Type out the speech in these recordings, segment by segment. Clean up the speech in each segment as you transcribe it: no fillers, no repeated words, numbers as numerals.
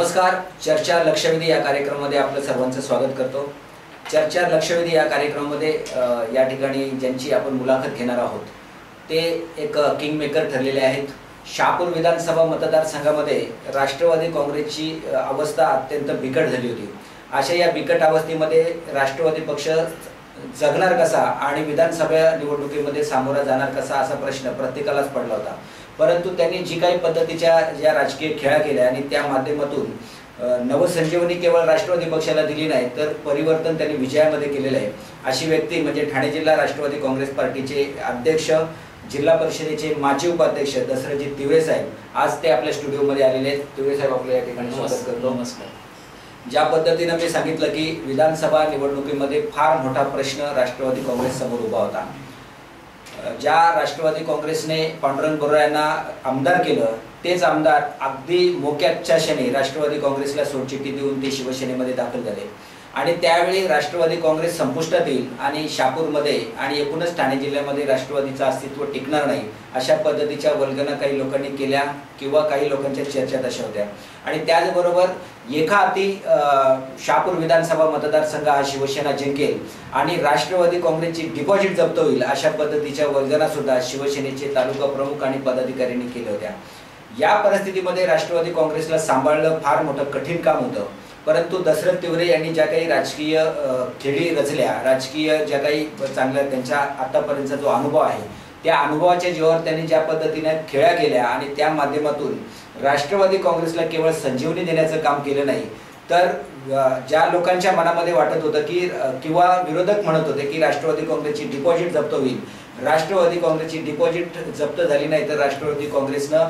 नमस्कार. चर्चा लक्षवेधी या कार्यक्रमामध्ये आपलं सर्वांचं स्वागत करतो. चर्चा लक्षवेधी या कार्यक्रमामध्ये या ठिकाणी ज्यांची आपण मुलाखत घेणार आहोत ते एक किंग मेकर ठरलेले आहेत. शहापूर विधानसभा मतदारसंघामध्ये राष्ट्रवादी काँग्रेसची अवस्था अत्यंत बिकट झाली होती. अशा या बिकट अवस्थेमध्ये राष्ट्रवादी पक्ष जगणार कसा आणि विधानसभा निवडणुकीमध्ये सामोरा जाणार कसा असा प्रश्न प्रत्येकालाच पडला होता. परंतु त्यांनी जी काही पद्धतीच्या ज्या राजकीय खेळा केल्या आणि त्या माध्यमातून नवसंजीवनी केवळ राष्ट्रवादी पक्षाला दिली नाही तर परिवर्तन त्यांनी विजयामध्ये केलेलं आहे. अशी व्यक्ती म्हणजे ठाणे जिल्हा राष्ट्रवादी काँग्रेस पार्टीचे अध्यक्ष, जिल्हा परिषदेचे माजी उपाध्यक्ष दसरथजी तिवरे साहेब आज ते आपल्या स्टुडिओमध्ये आलेले आहेत. तिवरे साहेब आपल्या या ठिकाणी स्वागत करतो. नमस्कार. ज्या पद्धतीने मी सांगितलं की विधानसभा निवडणुकीमध्ये फार मोठा प्रश्न राष्ट्रवादी काँग्रेस समोर उभा होता. ज्या राष्ट्रवादी काँग्रेसने पांडुरंग बोर्रा यांना आमदार केलं तेच आमदार अगदी मोक्याच्या क्षणी राष्ट्रवादी काँग्रेसला सोडचिठ्ठी देऊन ते शिवसेनेमध्ये दाखल झाले आणि त्यावेळी राष्ट्रवादी काँग्रेस संपुष्टात येईल आणि शहापूरमध्ये आणि एकूणच ठाणे जिल्ह्यामध्ये राष्ट्रवादीचं अस्तित्व टिकणार नाही अशा पद्धतीच्या वल्गना काही लोकांनी केल्या किंवा काही लोकांच्या चर्चा तशा होत्या. आणि त्याचबरोबर एका हाती शहापूर विधानसभा मतदारसंघ हा शिवसेना जिंकेल आणि राष्ट्रवादी काँग्रेसची डिपॉझिट जप्त होईल अशा पद्धतीच्या वल्गना सुद्धा शिवसेनेचे तालुका प्रमुख आणि पदाधिकाऱ्यांनी केल्या होत्या. या परिस्थितीमध्ये राष्ट्रवादी काँग्रेसला सांभाळणं फार मोठं कठीण काम होतं. परंतु दसरथ तिवरे यांनी ज्या काही राजकीय खेळी रचल्या, राजकीय ज्या काही चांगल्या त्यांच्या आतापर्यंतचा जो अनुभव आहे त्या अनुभवाच्या जीवावर त्यांनी ज्या पद्धतीने खेळ्या केल्या आणि त्या माध्यमातून राष्ट्रवादी काँग्रेसला केवळ संजीवनी देण्याचं काम केलं नाही तर ज्या लोकांच्या मनामध्ये वाटत होतं की किंवा विरोधक म्हणत होते की राष्ट्रवादी काँग्रेसची डिपॉझिट जप्त होईल, राष्ट्रवादी काँग्रेसची डिपॉझिट जप्त झाली नाही तर राष्ट्रवादी काँग्रेसनं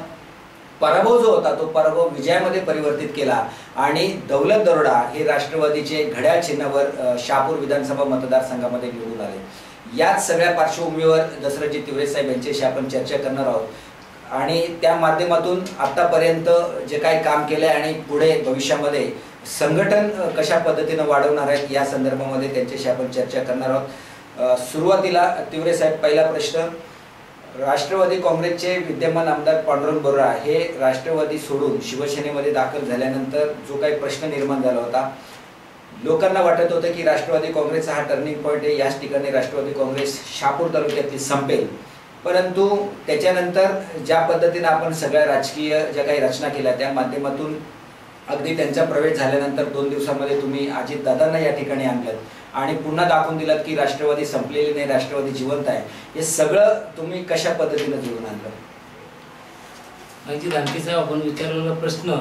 पराभव जो होता तो पराभव विजयामध्ये परिवर्तित केला आणि दौलत दरोडा हे राष्ट्रवादीचे घड्याळ चिन्हावर शहापूर विधानसभा मतदारसंघामध्ये निवडून आले. याच सगळ्या पार्श्वभूमीवर दसरथजी तिवरे साहेब यांच्याशी आपण चर्चा करणार आहोत आणि त्या माध्यमातून आतापर्यंत जे काही काम केले आणि पुढे भविष्यामध्ये संघटन कशा पद्धतीने वाढवणार आहेत या संदर्भामध्ये त्यांच्याशी आपण चर्चा करणार आहोत. सुरुवातीला तिवरे साहेब, पहिला प्रश्न, राष्ट्रवादी काँग्रेसचे विद्यमान आमदार पांडुरंग बोर्रा हे राष्ट्रवादी सोडून शिवसेनेमध्ये दाखल झाल्यानंतर जो काही प्रश्न निर्माण झाला होता, लोकांना वाटत होतं की राष्ट्रवादी काँग्रेसचा हा टर्निंग पॉईंट आहे, याच ठिकाणी राष्ट्रवादी काँग्रेस शहापूर तालुक्यातली संपेल. परंतु त्याच्यानंतर ज्या पद्धतीने आपण सगळ्या राजकीय ज्या काही रचना केल्या त्या माध्यमातून अगदी त्यांचा प्रवेश झाल्यानंतर 2 दिवसांमध्ये तुम्ही अजितदादांना या ठिकाणी आणलं आणि पुन्हा दाखवून दिलात की राष्ट्रवादी संपलेली नाही, राष्ट्रवादी जिवंत आहे. हे सगळं तुम्ही कशा पद्धतीने जुळून आणलं? माहिती दानके साहेब, आपण विचारलेला प्रश्न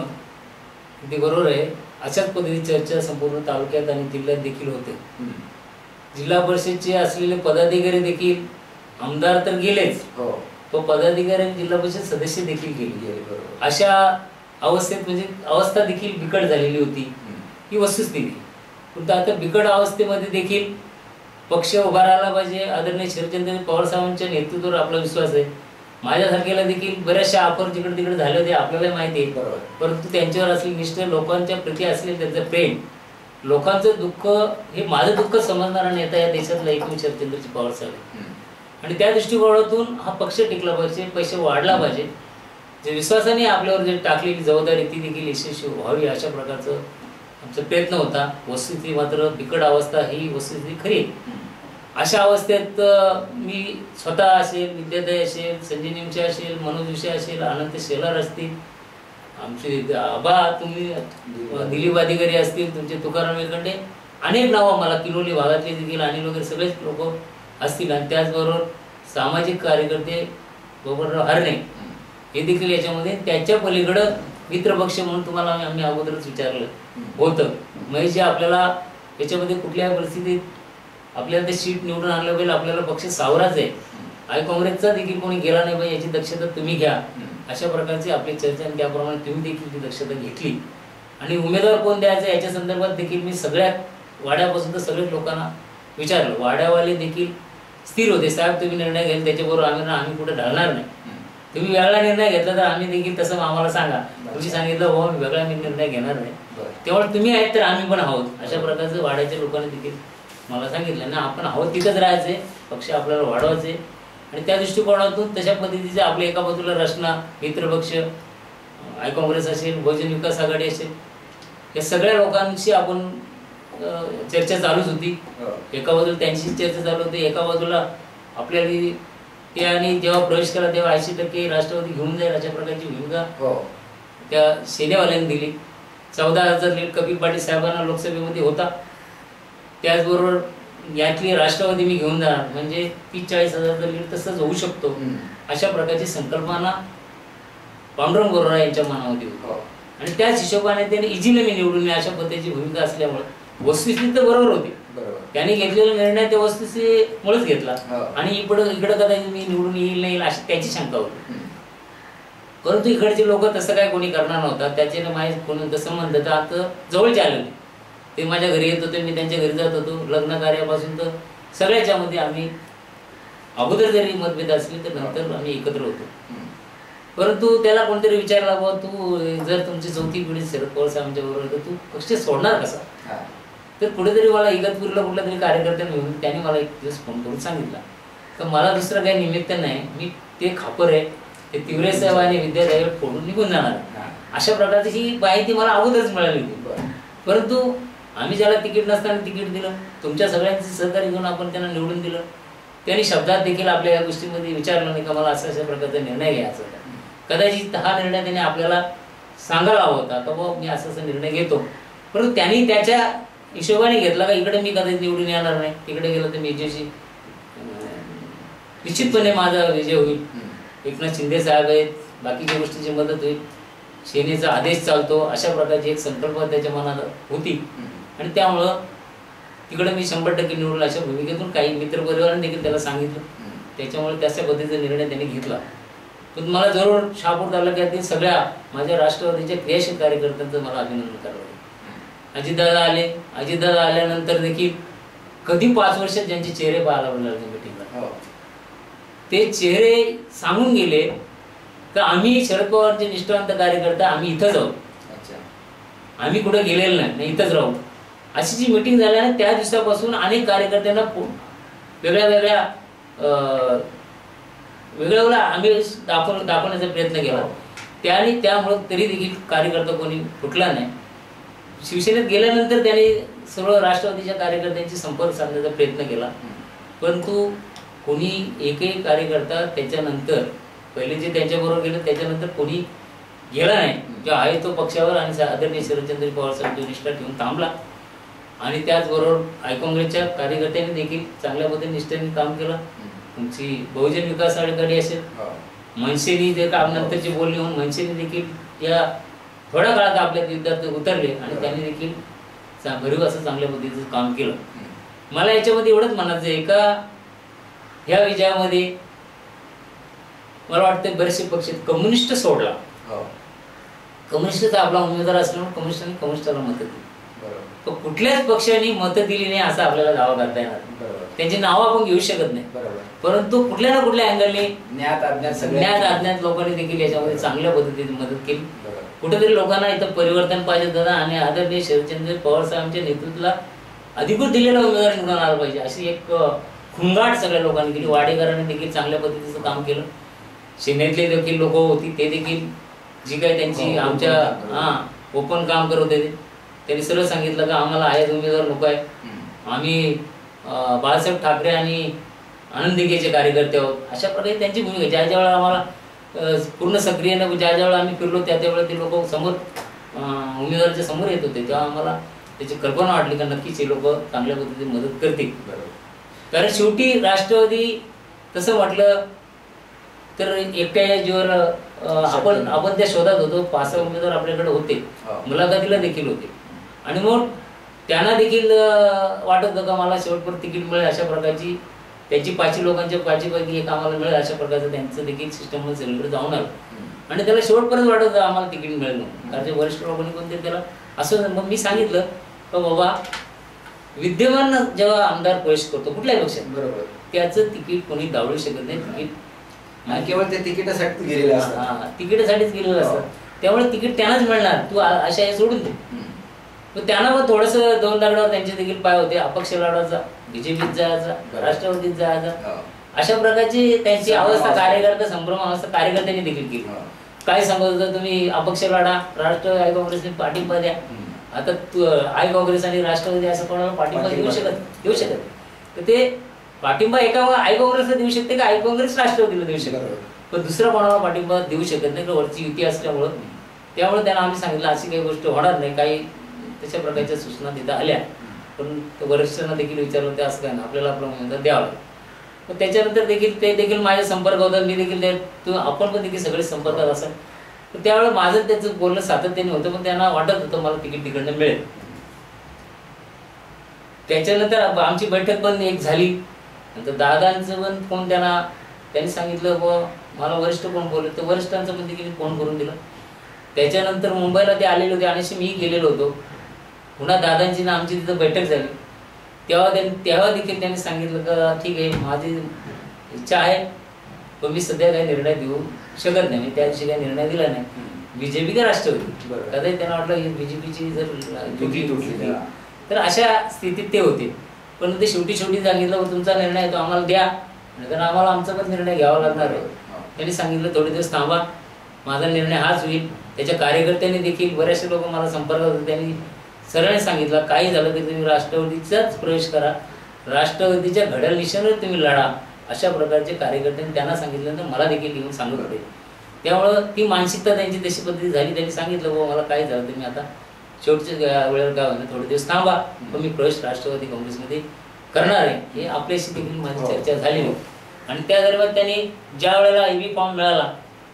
ते बरोबर आहे. अशाच पद्धतीची चर्चा संपूर्ण तालुक्यात आणि जिल्ह्यात देखील होते. जिल्हा परिषदचे असलेले पदाधिकारी देखील, आमदार तर गेलेच, तो पदाधिकारी जिल्हा परिषद सदस्य देखील गेले. अशा अवस्थेत म्हणजे अवस्था देखील बिकट झालेली होती ही वस्तुस्थिती. पण आता बिकट अवस्थेमध्ये देखील पक्ष उभा राहिला पाहिजे. आदरणीय शरदचंद्र पवार साहेबांच्या नेतृत्वावर आपला विश्वास आहे. माझ्यासारख्याला देखील बऱ्याचशा ऑफर जिकडे तिकडे झाले होते, आपल्याला माहिती आहे. परंतु त्यांच्यावर असलेली निष्ठा, लोकांच्या प्रती असलेलं त्यांचं प्रेम, लोकांचं दुःख हे माझं दुःख समजणारा नेता या देशातला एकमेव शरदचंद्रजी पवार साहेब. आणि त्या दृष्टिकोनातून हा पक्ष टिकला पाहिजे, पैसे वाढला पाहिजे. जे विश्वासाने आपल्यावर जे टाकलेली जबाबदारी ती देखील यशस्वी व्हावी अशा प्रकारचं आमचा प्रयत्न होता. वस्तुस्थिती मात्र बिकट अवस्था ही वस्तुस्थिती खरी. अशा अवस्थेत मी स्वतः असेल, विद्यादय असेल, संजय निमचे असेल, मनोज विषय असेल, अनंत शेलार असतील, आमचे आबा तुम्ही दिलीप अधिकारी असतील, तुमचे तुकाराम वेलकंडे, अनेक नावं मला किलोली भागातले देखील आणि वगैरे सगळेच लोक असतील. आणि त्याचबरोबर सामाजिक कार्यकर्ते गोपाळराव हरणे हे देखील याच्यामध्ये. त्याच्या पलीकडं मित्रपक्ष म्हणून तुम्हाला आम्ही अगोदरच विचारलं होतं म्हणजे आपल्याला याच्यामध्ये कुठल्याही परिस्थितीत आपल्याला ते सीट निवडून आणलं पाहिजे, आपल्याला पक्ष सावराच आहे, आणि काँग्रेसचा देखील कोणी गेला नाही पाहिजे याची दक्षता तुम्ही घ्या अशा प्रकारची आपली चर्चा. आणि त्याप्रमाणे तुम्ही देखील ती दक्षता घेतली. आणि उमेदवार कोण द्यायचा याच्या संदर्भात देखील मी सगळ्यात वाड्यापासून तर सगळ्याच लोकांना विचारलं. वाड्यावाले देखील स्थिर होते, साहेब तुम्ही निर्णय घ्याल त्याच्याबरोबर आम्ही कुठे ढळणार नाही. तुम्ही वेगळा निर्णय घेतला तर आम्ही देखील तसं आम्हाला सांगा. तुम्ही सांगितलं हो मी वेगळा निर्णय घेणार नाही, तेव्हा तुम्ही आहेत तर आम्ही पण आहोत अशा प्रकारचं वाड्याच्या लोकांनी देखील मला सांगितलं ना. आपण आहोत तिथंच राहायचे, पक्ष आपल्याला वाढवायचे. आणि त्या दृष्टिकोनातून तशा पद्धतीचे आपल्या एका बाजूला रचना, मित्रपक्ष, काँग्रेस असेल, बहुजन विकास आघाडी असेल, या सगळ्या लोकांशी आपण चर्चा चालूच होती. एका बाजूला त्यांची चर्चा चालू होती, एका बाजूला आपल्याला ते, आणि जेव्हा प्रवेश केला तेव्हा 80% राष्ट्रवादी घेऊन जाईल अशा प्रकारची भूमिका त्या सेनेवाल्यांनी दिली. 14,000 लीड कपिल पाटील साहेबांना लोकसभेमध्ये होता. त्याचबरोबर यातली राष्ट्रवादी मी घेऊन जाणार म्हणजे 30-40,000 लीड तसंच होऊ शकतो अशा प्रकारची संकल्पना पांडुरंग बोराडे यांच्या मनामध्ये होती. आणि त्याच हिशोबाने त्यांनी इझिली मी निवडून अशा पद्धतीची भूमिका असल्यामुळे वस्तुस्थिती तर बरोबर होती. त्यांनी घेतलेला निर्णय त्या वस्तुस्थितीमुळेच घेतला. आणि इकडं कदाचित मी निवडून येईल नाही अशी त्याची शंका होती. परंतु इकडचे लोक तसं काय कोणी करणार नव्हता. त्याचे माहीत कोणी तसं म्हणतं तर आता जवळचे आले नाही. ते माझ्या घरी येत होते, मी त्यांच्या घरी जात होतो. लग्न कार्यापासून तर सगळ्याच्या मध्ये आम्ही अगोदर जरी मतभेद असली तर नंतर आम्ही एकत्र होतो. परंतु त्याला कोणतरी विचारला, बाबा तू जर तुमची चौथी पिढी शरद पवार साहेबांच्या बरोबर तर तू पक्ष सोडणार कसा. तर कुठेतरी मला इगतपुरीला कुठल्या तरी कार्यकर्त्यांना घेऊन त्यांनी मला एक दिवस फोन करून सांगितला तर मला दुसरं काही निमित्त नाही, मी ते खापर आहे ते तिवरे साहेब आणि विद्यासाहेब फोडून निघून जाणार. अशा प्रकारची ही माहिती मला अगोदरच मिळाली होती. परंतु आम्ही ज्याला तिकीट नसताना तिकीट दिलं, तुमच्या सगळ्यांचे सहकार्य घेऊन आपण त्यांना निवडून दिलं. त्यांनी शब्दात देखील आपल्या या गोष्टीमध्ये विचारलं नाही का मला अशा प्रकारचा निर्णय घ्यायचा होता. कदाचित हा निर्णय त्याने आपल्याला सांगायला हवा होता का बाबा मी असा निर्णय घेतो. परंतु त्यांनी त्याच्या हिशोबाने घेतला का इकडे मी कदाचित निवडून येणार नाही, तिकडे गेलं तर मी विजयशी निश्चितपणे माझा विजय होईल. एकनाथ शिंदे साहेब आहेत, बाकीच्या गोष्टीची मदत होईल, सेनेचा आदेश चालतो अशा प्रकारची एक संकल्पना त्याच्या मनात होती. आणि त्यामुळं तिकडे मी 100% निवडून अशा भूमिकेतून काही मित्रपरिवारांनी देखील त्याला सांगितलं. त्याच्यामुळे त्याच्या पद्धतीचा निर्णय त्यांनी घेतला. पण मला जरूर शहापूर तालुक्यातील सगळ्या माझ्या राष्ट्रवादीच्या क्रियाशील कार्यकर्त्यांचं मला अभिनंदन करावं. अजितदादा आले, अजितदादा आल्यानंतर देखील कधी 5 वर्षात ज्यांचे चेहरे पाहायला मिळाले मिटिंगला ते चेहरे सांगून गेले तर आम्ही शरद पवारचे निष्ठावंत कार्यकर्ता आम्ही इथंच आहोत, आम्ही कुठे गेलेलो नाही, इथंच राहू. अशी जी मिटिंग झाल्याने त्या दिवसापासून अनेक कार्यकर्त्यांना वेगळ्या आम्ही दाखवण्याचा प्रयत्न केला. त्यामुळे तरी देखील कार्यकर्ता कोणी फुटला नाही. शिवसेनेत गेल्यानंतर त्यांनी सर्व राष्ट्रवादीच्या कार्यकर्त्यांशी संपर्क साधण्याचा प्रयत्न केला. परंतु कोणी एकही कार्यकर्ता त्याच्यानंतर पहिले जे त्यांच्याबरोबर गेले त्याच्यानंतर कोणी गेला नाही. जो आहे तो पक्षावर आणि आदरणीय शरदचंद्र पवार साहेब निष्ठा ठेवून थांबला. आणि त्याचबरोबर आय काँग्रेसच्या कार्यकर्त्यांनी देखील चांगल्या पद्धतीने निष्ठेने काम केलं. तुमची बहुजन विकास आघाडी असेल, मनसेनी जे काम नंतरची बोलणी होऊन मनसेने देखील या थोड्या काळात आपल्या युद्धात उतरले आणि त्यांनी देखील भरीव असं चांगल्या पद्धतीचं काम केलं. मला याच्यामध्ये एवढंच म्हणायचं आहे का ह्या विजयामध्ये मला वाटतं बरेचसे पक्ष कम्युनिस्ट सोडला. कम्युनिस्टचा आपला उमेदवार असल्यामुळे कम्युनिस्टांनी कम्युनिस्टाला मतं दिली. कुठल्याच पक्षाने मतं दिली नाही असं आपल्याला दावा करता येणार. त्यांची नावं आपण घेऊ शकत नाही. परंतु कुठल्या ना कुठल्या अँगलने ज्ञात अज्ञात लोकांनी देखील याच्यामध्ये चांगल्या पद्धतीने मदत केली. कुठेतरी लोकांना इथं परिवर्तन पाहिजे दादा आणि आदरणीय शरदचंद्र पवार साहेबांच्या नेतृत्वाला अधिकृत दिलेला उमेदवार निवडून आला पाहिजे अशी एक खुंगाट सगळ्या लोकांनी केली. वाडेकरांनी देखील चांगल्या पद्धतीचं काम केलं. सेनेतले देखील लोक होती ते देखील जी काही त्यांची आमच्या ओपन काम करत होते त्यांनी सरळ सांगितलं का आम्हाला आयात उमेदवार नको आहे, आम्ही बाळासाहेब ठाकरे आणि आनंद दिघेचे कार्यकर्ते आहोत. अशा प्रकारे त्यांची भूमिका ज्या ज्या वेळेला आम्हाला पूर्ण सक्रियने ज्या वेळेला आम्ही फिरलो त्या त्यावेळेला ते लोक समोर उमेदवाराच्या समोर येत होते तेव्हा आम्हाला त्याची कल्पना वाटली का नक्कीच हे लोक चांगल्या पद्धतीने मदत करतील. कारण शेवटी राष्ट्रवादी तसं म्हटलं तर एकट्या जीवर आपण त्या शोधात होतो. 5 उमेदवार आपल्याकडे होते, मुलाखतीला देखील होते. आणि मग त्यांना देखील वाटत होतं का मला शेवटपर्यंत तिकीट मिळेल अशा प्रकारची त्याची 5 लोकांच्या 5 पैकी एक आम्हाला मिळेल अशा प्रकारचं त्यांचं देखील सिस्टममध्ये सगळीकडे जाऊन आलं. आणि त्याला शेवटपर्यंत वाटत होतं आम्हाला तिकीट मिळेल म्हणून. कारण वरिष्ठ लोकांनी कोणते त्याला असं मग मी सांगितलं का बाबा विद्यमान जेव्हा आमदार प्रवेश करतो कुठल्याही पक्षात बरोबर त्याचं तिकीट कोणी दावळू शकत नाही. तिकीट केवळ ते तिकिटासाठी गेलेलं असतं, तिकिटासाठीच गेलेलं असतं. त्यामुळे तिकीट त्यांनाच मिळणार, तू अशा हे सोडून दे. त्यांना पण थोडंसं 2 दगडावर त्यांचे देखील पाय होते. अपक्ष लढवायचा, बीजेपीत जायचा, राष्ट्रवादीत जायचा, अशा प्रकारची त्यांची अवस्था कार्यकर्ता संभ्रम अवस्था कार्यकर्त्यांनी देखील केली. काय सांगत होतं तुम्ही अपक्ष लढा, राष्ट्रवादी काँग्रेसने पाठिंबा द्या आता आय काँग्रेस आणि राष्ट्रवादी असं कोणाला पाठिंबा देऊ शकत तर ते पाठिंबा एका आय काँग्रेसला देऊ शकते का आय काँग्रेस राष्ट्रवादीला देऊ शकत, पण दुसऱ्या कोणाला पाठिंबा देऊ शकत नाही, वरची युती असल्यामुळं. त्यामुळे त्यांना आम्ही सांगितलं अशी काही गोष्ट होणार नाही, काही तशा प्रकारच्या सूचना तिथं आल्या, पण वरिष्ठांना देखील विचारलं ते असं काय ना आपल्याला आपलं उमेदवार द्यावं लागेल. मग त्याच्यानंतर देखील ते देखील माझ्या संपर्क होतात, मी देखील आपण पण देखील सगळे संपर्कात असाल. तर त्यावेळेला माझं त्याचं बोलणं सातत्याने होतं, पण त्यांना वाटत होतं मला तिकीट तिकडनं मिळेल. त्याच्यानंतर आमची बैठक पण एक झाली, नंतर दादांचं पण फोन त्यांनी सांगितलं मला वरिष्ठ कोण बोलले, तर वरिष्ठांचा पण देखील फोन करून दिला. त्याच्यानंतर मुंबईला ते आलेले होते आणि मी गेलेलो होतो. पुन्हा दादांची ना आमची तिथं बैठक झाली, तेव्हा देखील त्यांनी सांगितलं का ठीक आहे माझी इच्छा आहे, पण मी सध्या काही निर्णय देऊ शकत नाही. मी त्या दिवशी काही निर्णय दिला नाही, बीजेपी का राष्ट्रवादी, कदाचित त्यांना वाटलं बीजेपीची जर तुटली तर अशा स्थितीत ते होते. पण ते शेवटी सांगितलं तुमचा निर्णय तो आम्हाला द्या, तर आम्हाला आमचा पण निर्णय घ्यावा लागणार आहे. त्यांनी सांगितलं थोडे दिवस थांबा, माझा निर्णय हाच होईल. त्याच्या कार्यकर्त्यांनी देखील बरेचसे लोक मला संपर्कात होते, त्यांनी सरळ सांगितलं काही झालं तरी तुम्ही राष्ट्रवादीचाच प्रवेश करा, राष्ट्रवादीच्या घड्याळनिशावर तुम्ही लढा, अशा प्रकारचे कार्यकर्त्यांनी त्यांना सांगितल्यानंतर मला देखील येऊन सांगत होते. त्यामुळं ती मानसिकता त्यांची तशी पद्धती झाली. त्यांनी सांगितलं मला काय झालं तुम्ही आता शेवटच्या वेळेवर काय होणार थोडे दिवस थांबा, पण मी प्रवेश राष्ट्रवादी काँग्रेसमध्ये करणार आहे. हे आपल्याशी देखील माझी चर्चा झालेली. आणि त्या दरम्यान त्यांनी ज्या वेळेला EV फॉर्म मिळाला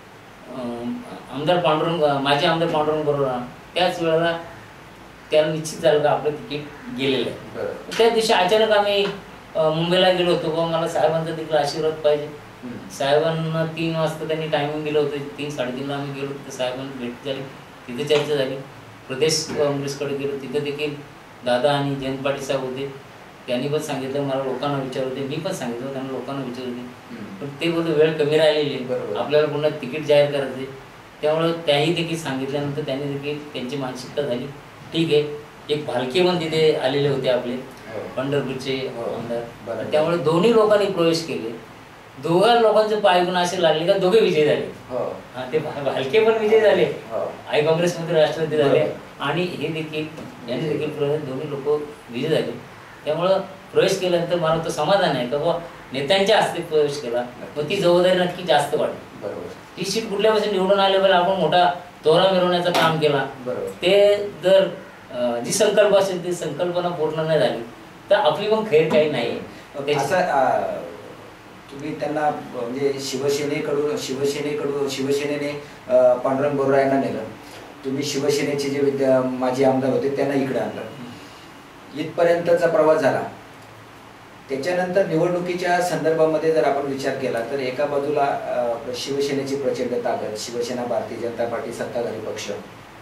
माझे आमदार पांडुरंग बरोबर, त्याच वेळेला त्याला निश्चित झालं का आपलं तिकीट गेलेलं आहे. त्या दिवशी अचानक आम्ही मुंबईला गेलो होतो, मला साहेबांचा देखील आशीर्वाद पाहिजे. साहेबांना 3 वाजता त्यांनी टायमिंग दिलं होतं, 3-3:30ला आम्ही गेलो तिथे साहेबांना भेट झाली, तिथे चर्चा झाली. प्रदेश काँग्रेसकडे गेलो, तिथं देखील दादा आणि जयंत पाटील साहेब होते. त्यांनी पण सांगितलं मला लोकांना विचार होते, मी पण सांगितलं त्यांना लोकांना विचार होते, पण ते बोलतो वेळ कमी राहिलेली आपल्याला पुन्हा तिकीट जाहीर करायचे. त्यामुळं त्याही देखील सांगितल्यानंतर त्यांनी देखील त्यांची मानसिकता झाली ठीक आहे. एक भालके पण तिथे आलेले होते आपले पंढरपूरचे आमदार, त्यामुळे दोन्ही लोकांनी प्रवेश केले. दोघा लोकांचे पाय गुण असे लागले का दोघे विजय झाले. ते भालके पण विजय झाले, आय काँग्रेसमध्ये राष्ट्रवादी झाले, आणि हे देखील यांनी देखील दोन्ही लोक विजय झाले. त्यामुळं प्रवेश केल्यानंतर मला तो समाधान आहे का बाबा नेत्यांच्या हस्ते प्रवेश केला, मग ती जबाबदारी नक्की जास्त वाढली. ती सीट कुठल्यापासून निवडून आल्यावर आपण मोठा तोरा मिरवण्याचं काम केला, ते जर जी संकल्प असेल ती संकल्पना पूर्ण नाही झाली तर आपली पण खैर काही नाही. तुम्ही त्यांना म्हणजे शिवसेनेने पांडुरंग बोर्रा यांना नेलं, तुम्ही शिवसेनेचे जे माजी आमदार होते त्यांना इकडे आणलं, इथपर्यंतचा प्रवास झाला. त्याच्यानंतर निवडणुकीच्या संदर्भामध्ये जर आपण विचार केला तर एका बाजूला शिवसेनेची प्रचंड ताकद, शिवसेना भारतीय जनता पार्टी सत्ताधारी पक्ष,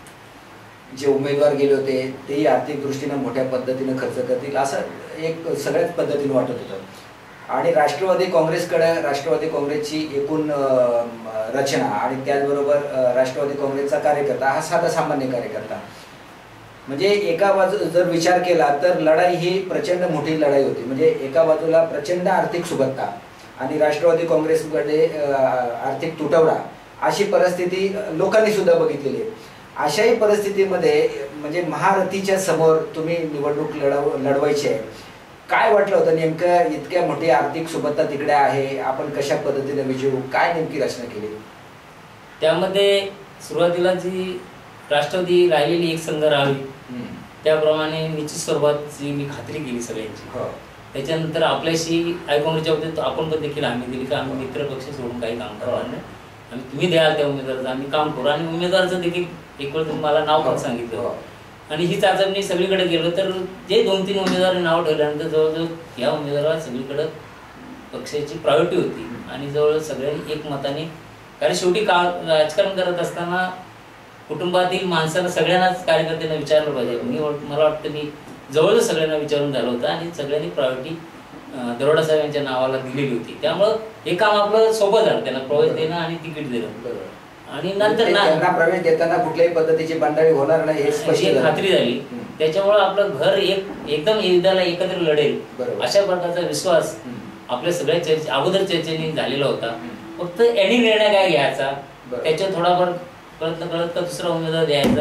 जे उमेदवार गेले होते तेही आर्थिक दृष्टीने मोठ्या पद्धतीने खर्च करतील असं एक सगळ्याच पद्धतीने वाटत होतं. आणि राष्ट्रवादी काँग्रेसची एकूण रचना आणि त्याचबरोबर राष्ट्रवादी काँग्रेसचा कार्यकर्ता हा साधा सामान्य कार्यकर्ता, म्हणजे एका बाजू जर विचार केला तर लढाई ही प्रचंड मोठी लढाई होती. म्हणजे एका बाजूला प्रचंड आर्थिक सुबत्ता आणि राष्ट्रवादी काँग्रेसमध्ये आर्थिक तुटवडा, अशी परिस्थिती लोकांनी सुद्धा बघितलेली आहे. अशाही परिस्थितीमध्ये म्हणजे महारथीच्या समोर तुम्ही निवडणूक लढवायची आहे, काय वाटलं होतं नेमकं? इतक्या मोठी आर्थिक सुबत्ता तिकडे आहे, आपण कशा पद्धतीने विजयू, काय नेमकी रचना केली? त्यामध्ये सुरुवातीला जी राष्ट्रवादी राहिलेली एक संघ राहावी त्याप्रमाणे निश्चित स्वरूपाची मी खात्री केली सगळ्यांची. त्याच्यानंतर आपल्याशी आय काँग्रेसच्या बाबतीत आपण पण देखील आम्ही दिली की आम्ही मित्र पक्ष सोडून काही काम करणार नाही, आणि तुम्ही द्याल त्या उमेदवाराचं आम्ही काम करू. आणि उमेदवाराचं देखील एक वेळ तुम्ही मला नाव पण सांगितलं, आणि ही चाचपणी सगळीकडे गेलो तर जे 2-3 उमेदवार नाव ठेवल्यानंतर जवळजवळ या उमेदवाराला सगळीकडे पक्षाची प्रायोरिटी होती, आणि जवळ सगळ्यांनी एकमताने, कारण शेवटी राजकारण करत असताना कुटुंबातील माणसाला सगळ्यांनाच कार्यकर्त्यांना विचारलं पाहिजे. मला वाटतं मी जवळजवळ सगळ्यांना विचारून झालं होतं, आणि सगळ्यांनी प्रायोरिटी दरोडा साहेब यांच्या नावाला दिलेली होती. त्यामुळं हे काम आपलं सोपं झालं, त्यांना प्रवेश देणं आणि तिकीट देणं, आणि नंतर त्यांना प्रवेश देताना कुठल्याही पद्धतीची बंडाळी होणार नाही हे स्पष्ट खात्री झाली. त्याच्यामुळे आपलं घर एकदम युद्धाला एकत्र लढेल अशा प्रकारचा विश्वास आपल्या सगळ्या अगोदर चर्चेने झालेला होता. फक्त यांनी निर्णय काय घ्यायचा, त्याच्यात थोडाफार प्रयत्न करत का दुसरा उमेदवार द्यायचा,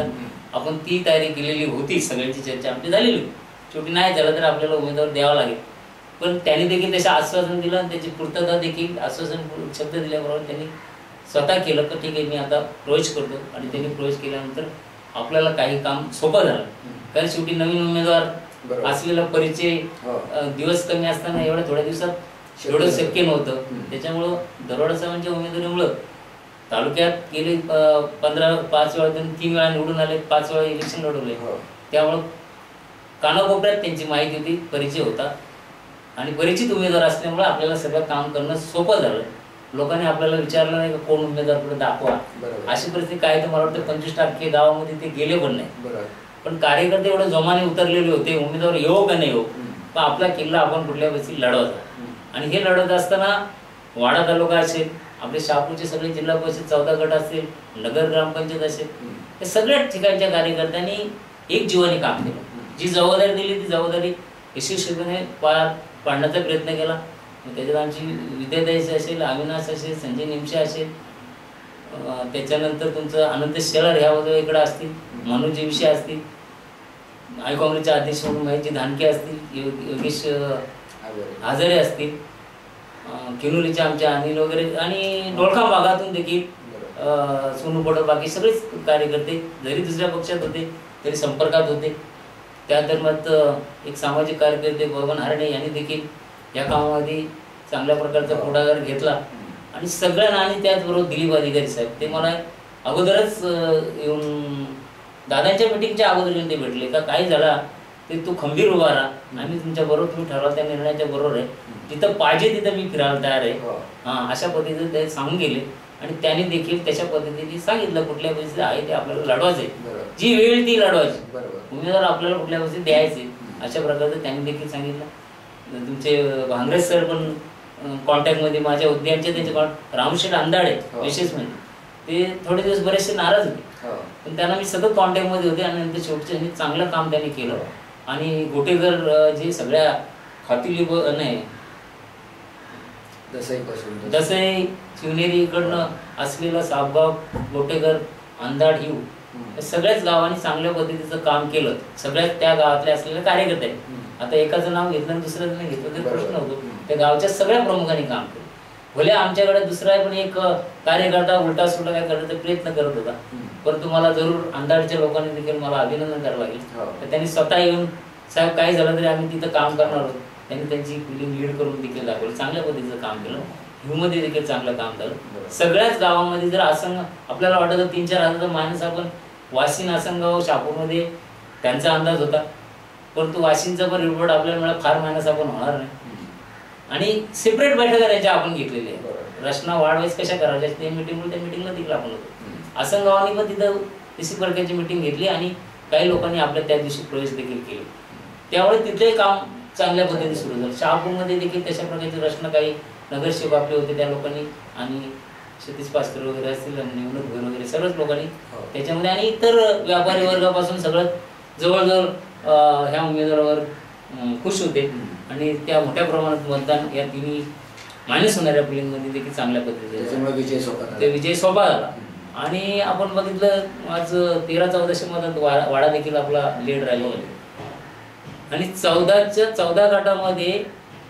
आपण ती तयारी केलेली होती, सगळ्यांची चर्चा आमची झालेली होती. शेवटी नाही झालं तर आपल्याला उमेदवार द्यावा लागेल. पण त्यांनी देखील त्याचं आश्वासन दिलं आणि त्याची पूर्तता देखील आश्वासन शब्द दिल्याबरोबर त्यांनी स्वतः केलं. तर ठीक आहे, मी आता प्रवेश करतो. आणि त्यांनी प्रवेश केल्यानंतर आपल्याला काही काम सोपं झालं. कारण शेवटी नवीन उमेदवार असलेला परिचय दिवस कमी असताना एवढ्या थोड्या दिवसात एवढं शक्य नव्हतं. त्याच्यामुळं दरोडा साहेबांच्या उमेदवारीमुळं तालुक्यात गेले 5 वेळा, 3 वेळा निवडून आले, 5 वेळा इलेक्शन लढवले. त्यामुळं कानाकोपऱ्यात त्यांची माहिती होती, परिचय होता. आणि परिचित उमेदवार असल्यामुळे आपल्याला सगळं काम करणं सोपं झालं. लोकांनी आपल्याला विचारलं नाही की कोण उमेदवार पुढे दाखवा. अशी परिस्थिती काय, तर मला वाटतं 25% गावामध्ये ते गेले पण नाही. पण कार्यकर्ते एवढे जोमाने उतरलेले होते, उमेदवार येऊ का नाही येऊ, पण आपला किल्ला आपण कुठल्या वेळी लढवता. आणि हे लढवत असताना वाडा तालुका असेल, आपले शहापूरचे सगळे जिल्हा परिषद 14 गट असतील, नगर ग्रामपंचायत असेल, हे सगळ्या ठिकाणच्या कार्यकर्त्यांनी एक जीवाने काम केलं. जी जबाबदारी दिली ती जबाबदारी यशस्वीपणे पार पाडण्याचा प्रयत्न केला. त्याच्यात आमची विद्याताई असेल, अविनाश असेल, संजय निमशे असेल, त्याच्यानंतर तुमचं अनंत शेलार ह्या बाजूला इकडे असतील, मनोज विषय असतील, आय काँग्रेसचे अध्यक्ष म्हणून महेशजी धानके असतील, योगेश हजारे असतील, किनोलीचे आमचे अनिल वगैरे, आणि डोळखा भागातून देखील सोनू पडर, बाकी सगळेच कार्यकर्ते जरी दुसऱ्या पक्षात होते तरी संपर्कात होते. त्या दरम्यान एक सामाजिक कार्यकर्ते बबन हरणे यांनी देखील या कामामध्ये चांगल्या प्रकारचा पुढाकार घेतला. आणि सगळ्यांना, आणि त्याचबरोबर दिलीप अधिकारी साहेब, ते मला अगोदरच येऊन दादांच्या मिटिंगच्या अगोदर येऊन ते भेटले का काही झाला ते तू खंबीर उभा राहा, आम्ही तुमच्या बरोबर, तुम्ही ठरवा त्या निर्णयाच्या बरोबर आहे, जिथं पाहिजे तिथं मी फिरायला तयार आहे. अशा पद्धतीने ते सांगून गेले. आणि त्यांनी देखील त्याच्या पद्धतीने सांगितलं कुठल्या परिस्थिती आहे ते आपल्याला लढवायचे, जी वेळ ती लढवायची, उमेदवार आपल्याला कुठल्या परिस्थिती द्यायचे, अशा प्रकारचं त्यांनी देखील सांगितलं. तुमचे भांगरे सर पण कॉन्टॅक्टमध्ये माझ्या उद्यानचे, त्यांचे रामशेठ अंधाडे विशेष म्हणजे ते थोडे दिवस बरेचसे नाराज होते, पण त्यांना मी सतत कॉन्टॅक्टमध्ये होते. आणि नंतर शेवटच्या त्यांनी चांगलं काम त्यांनी केलं. आणि गोटेकर जे सगळ्या खातिली नाही दसई शिवनेरी इकडनं असलेलं सापगाव, गोटेकर, अंधाड, हिव, सगळ्याच गावांनी चांगल्या पद्धतीचं काम केलं. सगळ्यात त्या गावातले असलेले कार्यकर्ते. आता एकाचं नाव घेतलं आणि दुसऱ्याचं नाही घेतलं तर प्रश्न होतो. त्या गावच्या सगळ्या प्रमुखांनी काम केलं. भले आमच्याकडे दुसरा पण एक कार्यकर्ता उलटा सुलटा काय करण्याचा प्रयत्न करत होता, परंतु मला जरूर अंधाडच्या लोकांनी देखील मला अभिनंदन करावं लागेल. तर त्यांनी स्वतः येऊन, साहेब काही झालं तरी आम्ही तिथं काम करणार आहोत, त्यांनी त्यांची फिलिंग लीड करून देखील दाखवलं. चांगल्या पद्धतीचं काम केलं. हिवमध्ये देखील चांगलं काम झालं. सगळ्याच गावामध्ये जर आसंग आपल्याला वाटतं 3-4 हजाराचा मायनस आपण वाशिन, आसनगाव, शहापूरमध्ये त्यांचा अंदाज होता, परंतु वाशिनचा पण रिपोर्ट आपल्याला मिळाला, फार मायनस आपण होणार नाही. आणि सेपरेट बैठका त्यांच्या आपण घेतलेली आहे. रचना वाढवायच कशा करायच्या त्या मिटिंगला देखील आपण होतो. आसनगावांनी पण तिथं तशी प्रकारची मिटिंग घेतली आणि काही लोकांनी आपल्या त्या दिवशी प्रवेश देखील केले. त्यामुळे तिथले काम चांगल्या पद्धतीने सुरू झालं. शहापूरमध्ये देखील तशा प्रकारची रचना, काही नगरसेवक आपले होते त्या लोकांनी, आणि सतीश पास्कर वगैरे असतील, निवडणूक भोईर वगैरे सर्वच लोकांनी त्याच्यामध्ये, आणि इतर व्यापारी वर्गापासून सगळं जवळजवळ ह्या उमेदवारावर खुश होते. आणि त्या मोठ्या प्रमाणात मतदान या तिन्ही मायनस होणाऱ्या फिलिंगमध्ये देखील चांगल्या पद्धतीने विजय सोपा झाला. आणि आपण बघितलं आज 13-14 मतात वाडा देखील आपला लीड राहिला. आणि 14 गटामध्ये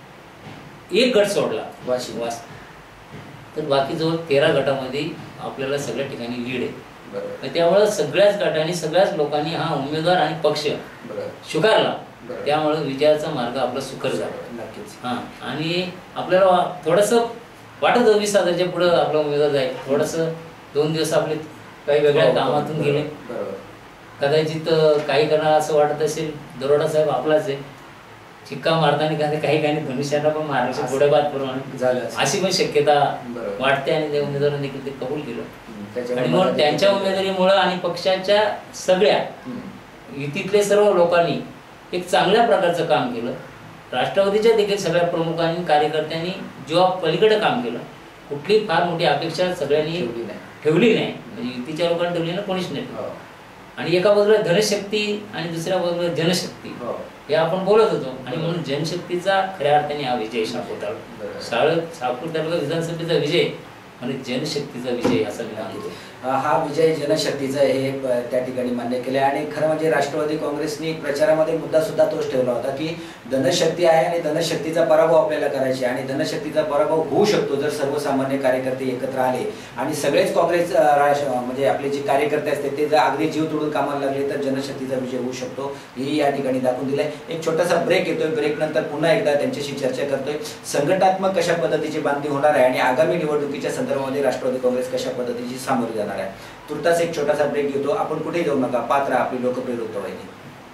एक गट सोडला वाशिम, तर बाकी जवळ 13 गटामध्ये आपल्याला सगळ्या ठिकाणी लीड आहे. त्यामुळे सगळ्याच गटाने, सगळ्याच लोकांनी हा उमेदवार आणि पक्ष स्वीकारला. त्यामुळे विजयाचा मार्ग आपला सुकर झाला. आणि आपल्याला थोडंसं वाटत 20,000च्या पुढे आपला उमेदवार जाईल. थोडंसं 2 दिवस आपले काही वेगळ्या कामातून गेले. कदाचित काही करणार असं वाटत असेल दरोडा साहेब आपलाच आहे, शिक्का मारताना काही धनुष्याला पण मारायचे पुढे बाद प्रमाणे अशी पण शक्यता वाटते. आणि त्या उमेदवारांनी देखील ते कबूल केलं. आणि मग त्यांच्या उमेदवारीमुळे आणि पक्षाच्या सगळ्या युतीतले सर्व लोकांनी एक चांगल्या प्रकारचं काम केलं. राष्ट्रवादीच्या देखील सगळ्या प्रमुखांनी, कार्यकर्त्यांनी जेव्हा पलीकडे काम केलं, कुठली फार मोठी अपेक्षा सगळ्यांनी ठेवली नाही. म्हणजे युतीच्या लोकांनी ठेवली ना, कोणीच नाही. आणि एका बाजूला धनशक्ती आणि दुसऱ्या बाजूला जनशक्ती हे आपण बोलत होतो. आणि म्हणून जनशक्तीचा खऱ्या अर्थाने हा विजय शहापूर तालुका, शहापूर तालुका विधानसभेचा विजय आणि जनशक्तीचा विजय असं मी मानतो. हा विजय जनशक्तीचा हे त्या ठिकाणी मान्य केले. आणि खरं म्हणजे राष्ट्रवादी काँग्रेसनी प्रचारामध्ये मुद्दा सुद्धा तोच ठेवला होता की धनशक्ती आहे आणि धनशक्तीचा पराभव आपल्याला करायचे आणि धनशक्तीचा पराभव होऊ शकतो जर सर्वसामान्य कार्यकर्ते एकत्र आले आणि सगळेच काँग्रेस म्हणजे आपले जे कार्यकर्ते असते ते जर अगदी जीव तोडून कामाला लागले तर जनशक्तीचा विजय होऊ शकतो हे या ठिकाणी दाखवून दिलंय. एक छोटासा ब्रेक येतोय. ब्रेक नंतर पुन्हा एकदा त्यांच्याशी चर्चा करतोय. संघटनात्मक कशा पद्धतीची बांधणी होणार आहे आणि आगामी निवडणुकीच्या संदर्भामध्ये राष्ट्रवादी काँग्रेस कशा पद्धतीची सामोरी जाणार आहे. तुर्तास एक छोटासा ब्रेक घेतो. आपण कुठेही जाऊ नका. पात्र आपली लोकप्रिय वृत्तवाहिनी.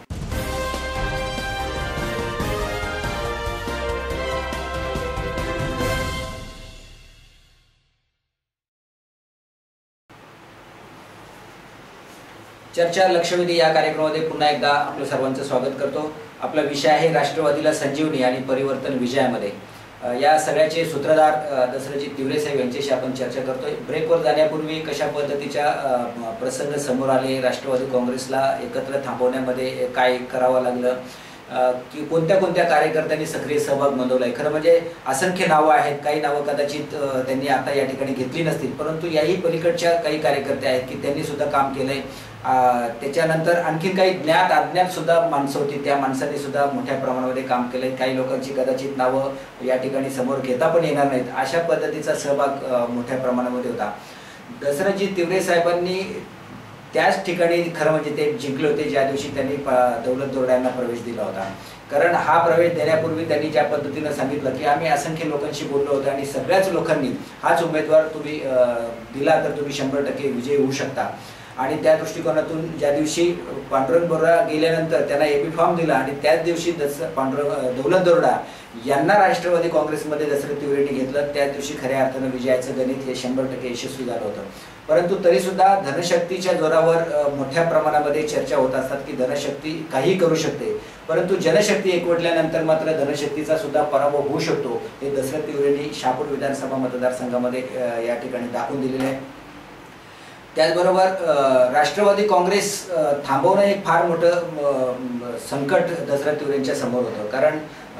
चर्चा लक्षवेधी या कार्यक्रमामध्ये पुन्हा एकदा आपलं सर्वांचं स्वागत करतो. आपला विषय आहे राष्ट्रवादीला संजीवनी आणि परिवर्तन विजयामध्ये. या सगळ्याचे सूत्रधार दसरथजी तिवरे साहेब यांच्याशी आपण चर्चा करतोय. ब्रेकवर जाण्यापूर्वी कशा पद्धतीच्या प्रसंग समोर आले, राष्ट्रवादी काँग्रेसला एकत्र थांबवण्यामध्ये काय करावं लागलं, की कोणत्या कोणत्या कार्यकर्त्यांनी सक्रिय सहभाग नोंदवलाय. खरं म्हणजे असंख्य नावं आहेत. काही नावं कदाचित त्यांनी आता या ठिकाणी घेतली नसतील, परंतु याही पलीकडच्या काही कार्यकर्ते आहेत की त्यांनी सुद्धा काम केलंय. त्याच्यानंतर आणखीन काही ज्ञात अज्ञात सुद्धा माणसं होती. त्या माणसांनी सुद्धा मोठ्या प्रमाणामध्ये काम केलंय. काही लोकांची कदाचित नावं या ठिकाणी समोर घेता पण येणार नाहीत. अशा पद्धतीचा सहभाग मोठ्या प्रमाणामध्ये होता. दसरथजी तिवरे साहेबांनी त्याच ठिकाणी खरं म्हणजे ते जिंकले होते ज्या दिवशी त्यांनी दौलत दोरड्यांना प्रवेश दिला होता. कारण हा प्रवेश देण्यापूर्वी त्यांनी ज्या पद्धतीनं सांगितलं की आम्ही असंख्य लोकांशी बोललो होतो आणि सगळ्याच लोकांनी हाच उमेदवार तुम्ही दिला तर तुम्ही 100% विजयी होऊ शकता. आणि त्या दृष्टिकोनातून ज्या दिवशी पांडुरंग बोर्डा गेल्यानंतर त्यांना एबी फॉर्म दिला आणि त्याच दिवशी दौलत दोरडा यांना राष्ट्रवादी काँग्रेसमध्ये दसरथ तिवरेंनी घेतलं. त्या दिवशी खऱ्या अर्थानं विजयाचं गणित हे 100% यशस्वी झालं होतं. परंतु तरी सुद्धा धनशक्तीच्या जोरावर मोठ्या प्रमाणामध्ये चर्चा होत असतात की धनशक्ती काही करू शकते, परंतु जनशक्ती एकवटल्यानंतर मात्र धनशक्तीचा सुद्धा पराभव होऊ शकतो. हे दसरथ तिवरेंनी शहापूर विधानसभा मतदारसंघामध्ये या ठिकाणी दाखवून दिलेले आहे. त्याचबरोबर राष्ट्रवादी काँग्रेस थांबवणं एक फार मोठं संकट दसरथ तिवरेंच्या समोर होतं. कारण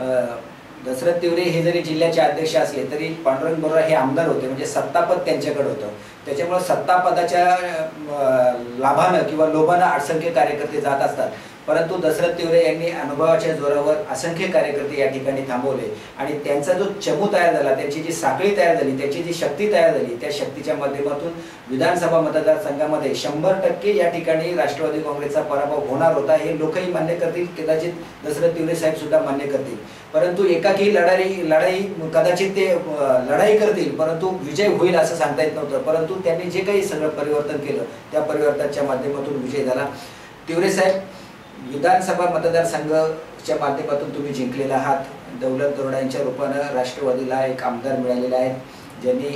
दसरथ तिवरे हे जरी जिल्ह्याचे अध्यक्ष असले तरी पांडुरंग बोर्डा हे आमदार होते, म्हणजे सत्तापद त्यांच्याकडे होतं. त्याच्यामुळे सत्तापदाच्या लाभानं किंवा लोभानं असंख्य कार्यकर्ते जात असतात. परंतु दसरथ तिवरे यांनी अनुभवाच्या जोरावर असंख्य कार्यकर्ते या ठिकाणी थांबवले आणि त्यांचा जो चमू तयार झाला, त्यांची जी साखळी तयार झाली, त्याची जी शक्ती तयार झाली, त्या शक्तीच्या माध्यमातून विधानसभा मतदारसंघामध्ये 100% या ठिकाणी राष्ट्रवादी काँग्रेसचा पराभव होणार होता. हे लोकही मान्य करतील, कदाचित दसरथ तिवरे साहेब सुद्धा मान्य करतील. परंतु एकाकी लढाई कदाचित ते लढाई करतील, परंतु विजय होईल असं सांगता येत नव्हतं. परंतु त्यांनी जे काही सगळं परिवर्तन केलं त्या परिवर्तनाच्या माध्यमातून विजय झाला. तिवरे साहेब, विधानसभा मतदारसंघाच्या माध्यमातून तुम्ही जिंकलेला आहात. दौलत दोरडा यांच्या रूपानं राष्ट्रवादीला एक आमदार मिळालेले आहेत ज्यांनी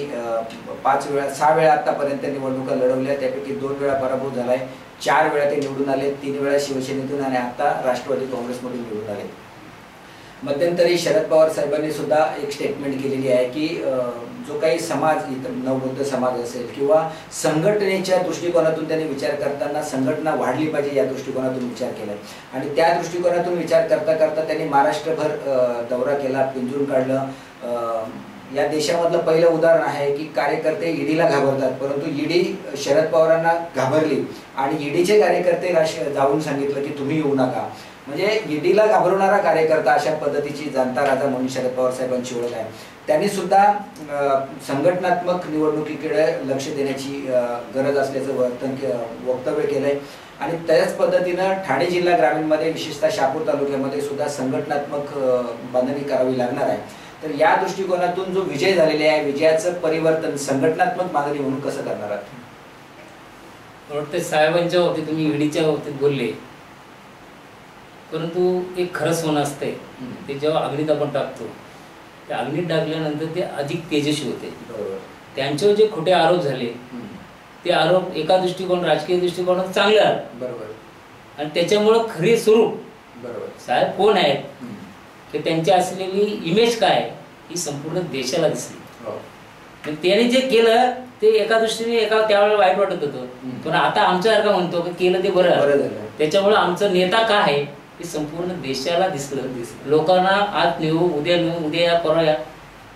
6 वेळा आतापर्यंत निवडणुका लढवल्या. त्यापैकी 2 वेळा पराभव झालाय, 4 वेळा ते निवडून आले, 3 वेळा शिवसेनेतून आणि आता राष्ट्रवादी काँग्रेसमधून निवडून आले. मध्यंतरी शरद पवार साहेबांनी सुद्धा एक स्टेटमेंट केलेली आहे की जो काही समाज नवबुद्ध समाज असेल किंवा संघटनेच्या दृष्टिकोनातून त्यांनी विचार करताना संघटना वाढली पाहिजे या दृष्टिकोनातून विचार केला आणि त्या दृष्टिकोनातून विचार करता करता त्यांनी महाराष्ट्रभर दौरा केला, पिंजून काढलं. या देशामधलं पहिलं उदाहरण आहे की कार्यकर्ते ईडीला घाबरतात, परंतु ईडी शरद पवारांना घाबरली आणि ईडीचे कार्यकर्ते जाऊन सांगितलं की तुम्ही येऊ नका. म्हणजे ईडीला घाबरवणारा कार्यकर्ता अशा पद्धतीची जाणता राजा म्हणून शरद पवार साहेबांची ओळख आहे. त्यांनी सुद्धा संघटनात्मक निवडणुकीकडे लक्ष देण्याची गरज असल्याचं वक्तव्य केलंय आणि त्याच पद्धतीनं ठाणे जिल्हा ग्रामीणमध्ये विशेषतः शहापूर तालुक्यामध्ये सुद्धा संघटनात्मक बांधणी करावी लागणार आहे. तर या दृष्टिकोनातून जो विजय झालेला आहे, विजयाचं परिवर्तन संघटनात्मक मागणी म्हणून कसं करणार आहात? वाटतं साहेबांच्या बाबतीत तुम्ही ईडीच्या बाबतीत बोलले, परंतु एक खरं सोनं असते ते जेव्हा अग्नीत आपण टाकतो, त्या अग्नीत टाकल्यानंतर ते अधिक तेजस्वी होते. त्यांच्यावर जे खोटे आरोप झाले ते आरोप एका दृष्टिकोन राजकीय दृष्टिकोनात चांगले आले, बरोबर, आणि त्याच्यामुळं खरे स्वरूप बरोबर साहेब कोण आहेत की त्यांची असलेली इमेज काय ही संपूर्ण देशाला दिसली. त्याने जे केलं ते एका दृष्टीने त्यावेळेला वाईट वाटत होतं, पण आता आमच्यासारखं म्हणतो की केलं ते बरं झालं. त्याच्यामुळे आमचा नेता काय आहे हे संपूर्ण देशाला दिसलं. लोकांना आज नेऊ, उद्या नेऊ, उद्या या, परवा या,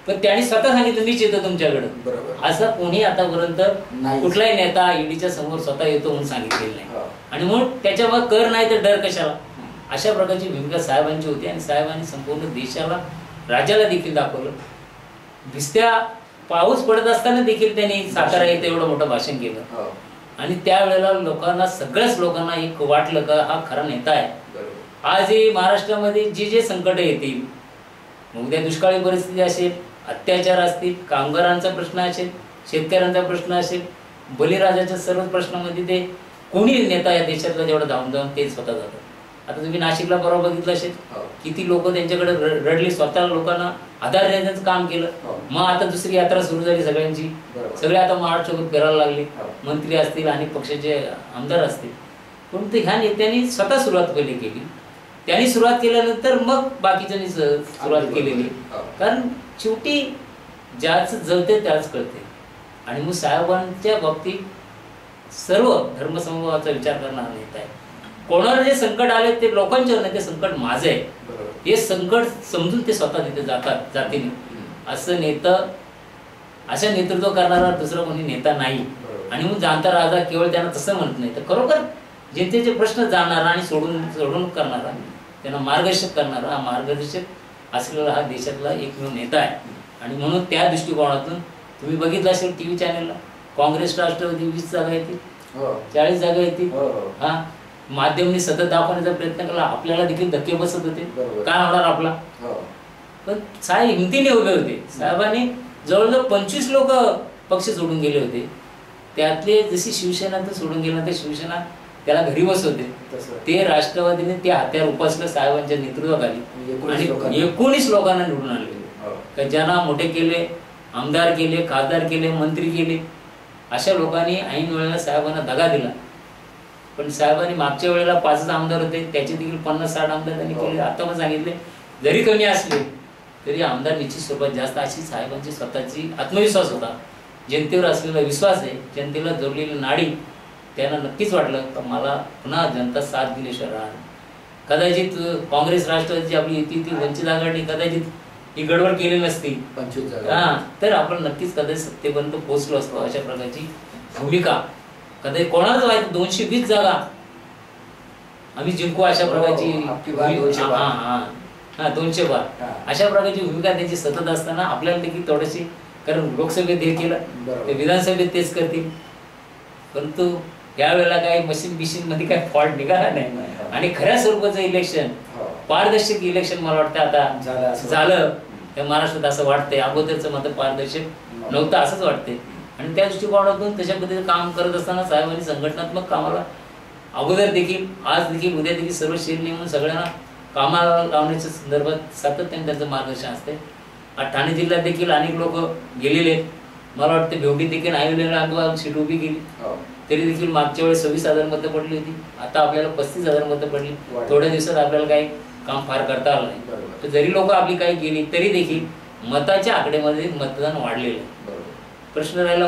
पण त्यांनी स्वतः सांगितलं मीच येतो तुमच्याकडे. बरोबर. असं कोणी आतापर्यंत नाही. कुठलाही नेता ईडीच्या समोर स्वतः येतो म्हणून सांगितलेलं नाही. हो. आणि म्हणून त्याच्यावर कर नाही तर डर कशाला, अशा प्रकारची भूमिका साहेबांची होती. आणि साहेबांनी संपूर्ण देशाला, राज्याला देखील दाखवलं. भिजत्या पाऊस पडत असताना देखील त्यांनी सातारा येथे एवढं मोठं भाषण केलं. हो. आणि त्यावेळेला लोकांना, सगळ्याच लोकांना एक वाटलं का हा खरा नेता आहे. बरोबर. आजही महाराष्ट्रामध्ये जे जे संकट येतील, मग उद्या दुष्काळी परिस्थिती असेल, अत्याचार असतील, कामगारांचा प्रश्न असेल, शेतकऱ्यांचा प्रश्न असेल, बळीराजाच्या सर्व प्रश्नामध्ये ते कोणी नेता या देशातला जेवढा धावून जाऊन ते स्वतः जातात. आता तुम्ही नाशिकला परवा बघितलं असेल, किती लोक त्यांच्याकडे रडले, स्वतः लोकांना आधार देण्याचं काम केलं. मग आता दुसरी यात्रा सुरू झाली सगळ्यांची, सगळे आता महाराष्ट्रात फिरायला लागले, मंत्री असतील आणि पक्षाचे आमदार असतील. परंतु ह्या नेत्यांनी स्वतः सुरुवात पहिली केली. त्यांनी सुरुवात केल्यानंतर मग बाकीच्यांनी सुरुवात केलेली. कारण शेवटी ज्याच जळते त्याच कळते. आणि मग साहेबांच्या बाबतीत सर्व धर्मसमूहाचा विचार करणारा नेता आहे. कोणाला जे संकट आले ते लोकांच्यावर नाही, ते संकट माझं आहे हे संकट समजून ते स्वतः तिथे जातील. असं नेतं, अशा नेतृत्व करणारा दुसरा कोणी नेता नाही. आणि मग जाणता राजा केवळ त्यांना तसं म्हणत नाही, तर खरोखर जनतेचे प्रश्न जाणणारा आणि सोडून करणारा, त्यांना मार्गदर्शक करणारा, हा मार्गदर्शक असलेला हा देशातला एकमेव नेता आहे. आणि म्हणून त्या दृष्टिकोनातून तुम्ही बघितलं असेल टीव्ही चॅनलला, काँग्रेस राष्ट्रवादी 20 जागा येतील, 40 जागा येतील. हा माध्यमांनी सतत दाखवण्याचा प्रयत्न केला, आपल्याला देखील धक्के बसत होते, काय होणार आपला. पण साहेब हिमतीने उभे होते. साहेबांनी जवळजवळ 25 लोक पक्ष सोडून गेले होते. त्यातले जशी शिवसेना तर सोडून गेला, ते शिवसेना त्याला घरी बसवते, ते राष्ट्रवादीने ते हत्यार उपासलं साहेबांच्या नेतृत्वाखाली. आणि 19 लोकांना निवडून आणले, ज्यांना मोठे केले, आमदार केले, खासदार केले, मंत्री केले. अशा लोकांनी ऐन वेळेला साहेबांना दगा दिला. पण साहेबांनी मागच्या वेळेला 5 आमदार होते, त्याचे देखील 50-60 आमदार त्यांनी केले. आता मग सांगितले जरी कमी असले तरी आमदार निश्चित स्वरूपात जास्त, अशी साहेबांची स्वतःची आत्मविश्वास होता. जनतेवर असलेला विश्वास आहे, जनतेला जोडलेली नाडी. त्यांना नक्कीच वाटलं तर मला पुन्हा जनता साथ दिल्याशिवाय राहणार. कदाचित काँग्रेस राष्ट्रवादीची आपली युती, ती वंचित आघाडी कदाचित ही गडबड केली नसती, 25 जागा, तर आपण नक्कीच कदाचित सत्तेपर्यंत पोहोचलो असतो. अशा प्रकारची भूमिका कदाचित कोणालाच व्हायचं. 220 जागा आम्ही जिंकू अशा प्रकारची, 212 अशा प्रकारची भूमिका त्यांची सतत असताना आपल्याला देखील थोडीशी, कारण लोकसभेत हे केलं, ते विधानसभेत तेच करतील. परंतु यावेळेला काही मशीन मध्ये काही फॉल्ट निघाला नाही. आणि खऱ्या स्वरूपाचं इलेक्शन, पारदर्शक इलेक्शन मला वाटतं आता झालं त्या महाराष्ट्रात, असं वाटतंय. अगोदरचं मत पारदर्शक नव्हतं असंच वाटतंय. आणि त्या दृष्टिकोनातून तशा पद्धतीने काम करत असताना साहेबांनी संघटनात्मक कामाला अगोदर देखील, आज देखील, उद्या देखील सर्व शेर नेमून सगळ्यांना कामाला लावण्याच्या संदर्भात सातत्याने त्यांचं मार्गदर्शन असते. ठाणे जिल्ह्यात देखील अनेक लोक गेलेले आहेत. मला वाटतं भेवडीत देखील आयोजनाला सीट उभी केली, तरी देखील मागच्या वेळेस 26,000 मतं पडली होती. आता आपल्याला 35,000 मतं पडली. थोड्या दिवसात आपल्याला काही काम फार करता आलं नाही. तर जरी लोक आपली काही गेली तरी देखील मताच्या आकडेमध्ये मतदान वाढलेलं आहे. प्रश्न राहिला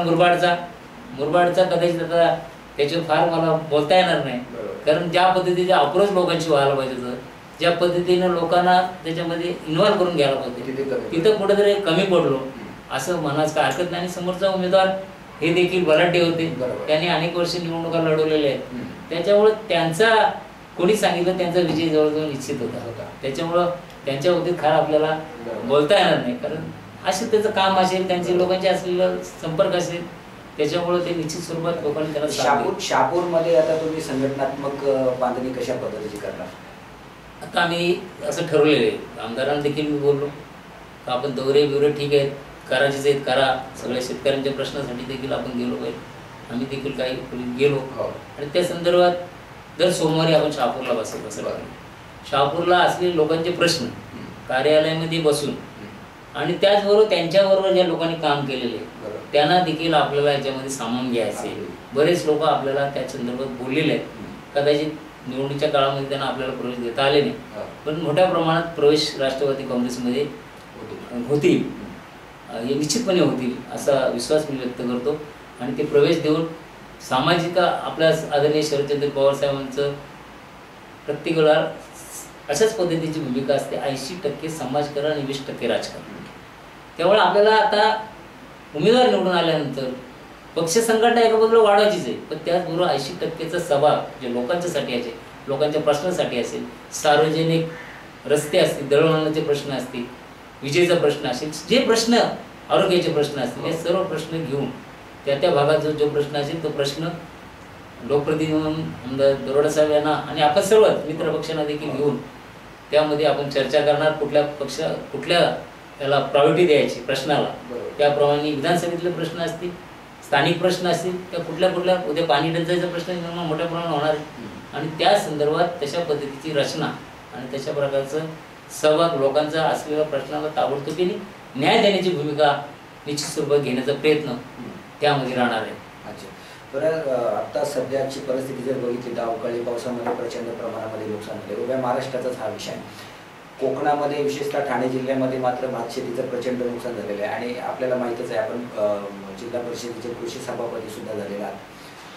मुरबाडचा कदाचित आता त्याच्यावर फार मला बोलता येणार नाही, कारण ज्या पद्धतीचे अप्रोच लोकांची व्हायला पाहिजे होतं, ज्या पद्धतीने लोकांना त्याच्यामध्ये इन्व्हॉल्व करून घ्यायला पाहिजे, तिथं कुठेतरी कमी पडलो असं म्हणायचं काय हरकत नाही. आणि समोरचा उमेदवार हे देखील बलाढ्य होते, त्यांनी अनेक वर्ष निवडणुका लढवलेल्या आहेत. त्याच्यामुळे त्यांचा कोणी सांगितलं त्यांचा विजय जवळजवळ निश्चित होता. त्याच्यामुळं त्यांच्या बाबतीत खरं आपल्याला बोलता येणार नाही, कारण असे त्याचं काम असेल, त्यांचे लोकांचे असलेला संपर्क असेल, त्याच्यामुळे ते निश्चित स्वरूपात लोकांनी त्याला. शहापूरमध्ये आता तुम्ही संघटनात्मक बांधणी कशा पद्धतीची करणार? आता आम्ही असं ठरवलेलं आहे, आमदारांना देखील मी बोललो का आपण दौरे बिवरे ठीक आहेत, करायचेच आहेत करा, सगळ्या शेतकऱ्यांच्या प्रश्नासाठी देखील आपण गेलो पाहिजे. आम्ही देखील काही गेलो आणि त्या संदर्भात दर सोमवारी आपण शहापूरला बसलो. शहापूरला असलेले लोकांचे प्रश्न कार्यालयामध्ये बसून आणि त्याचबरोबर त्यांच्याबरोबर ज्या लोकांनी काम केलेले त्यांना देखील आपल्याला याच्यामध्ये सामावून घ्यायचे. बरेच लोक आपल्याला त्या संदर्भात बोललेले आहेत. कदाचित निवडणुकीच्या काळामध्ये त्यांना आपल्याला प्रवेश देता आले नाही, पण मोठ्या प्रमाणात प्रवेश राष्ट्रवादी काँग्रेसमध्ये होतील, हे निश्चितपणे होतील असा विश्वास मी व्यक्त करतो. आणि ते प्रवेश देऊन सामाजिक आपल्या आदरणीय शरदचंद्र पवार साहेबांचं प्रत्येक वेळा अशाच पद्धतीची भूमिका असते, 80% समाजकारण आणि 20% राजकारण. त्यामुळे आपल्याला आता उमेदवार निवडून आल्यानंतर पक्ष संघटना एका बाजूला वाढवायचीच आहे, पण त्याचबरोबर 80% सहभाग जे लोकांच्यासाठी असेल, लोकांच्या प्रश्नासाठी असेल, सार्वजनिक रस्ते असतील, दळणवळणाचे प्रश्न असतील, विजेचा प्रश्न असेल, जे प्रश्न आरोग्याचे प्रश्न असतील, हे सर्व प्रश्न घेऊन त्या भागात जो प्रश्न असेल तो प्रश्न लोकप्रतिनिधी म्हणून आमदार दरोडे साहेब यांना आणि आपण सर्वच मित्र पक्षांना देखील घेऊन त्यामध्ये आपण चर्चा करणार, कुठल्या त्याला प्रायोरिटी द्यायची प्रश्नाला, त्याप्रमाणे विधानसभेतले प्रश्न असतील, स्थानिक प्रश्न असतील, त्या कुठल्या उद्या पाणी टंचाईचा प्रश्न निर्माण मोठ्या प्रमाणात होणार आहे आणि त्या संदर्भात तशा पद्धतीची रचना आणि तशा प्रकारचं सहभाग लोकांचा असलेल्या प्रश्नाला ताबडतोबीने न्याय देण्याची भूमिका निश्चित स्वरूपात घेण्याचा प्रयत्न त्यामध्ये राहणार आहे. अच्छा, बरं, आता सध्याची परिस्थिती जर बघितली तर अवकाळी पावसामध्ये प्रचंड प्रमाणामध्ये नुकसान झाले. उभ्या महाराष्ट्राचाच हा विषय आहे. कोकणामध्ये विशेषतः ठाणे जिल्ह्यामध्ये मात्र भात शेतीचं प्रचंड नुकसान झालेलं आहे आणि आपल्याला माहीतच आहे, आपण जिल्हा परिषदेचे कृषी सभापती सुद्धा झालेला आहात.